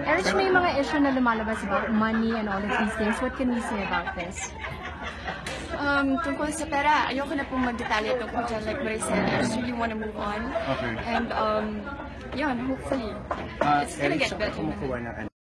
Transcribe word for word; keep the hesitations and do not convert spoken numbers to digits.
Erich, may mga issue na lumalabas about money and all of these things. What can we say about this? Um, tungkol sa pera, ayoko na pong magdetalye tungkol dyan. Like what I said, I just really want to move on. Okay. And, um, yun, hopefully, Uh, it's gonna Eric, get saan ka better. kumukuha ng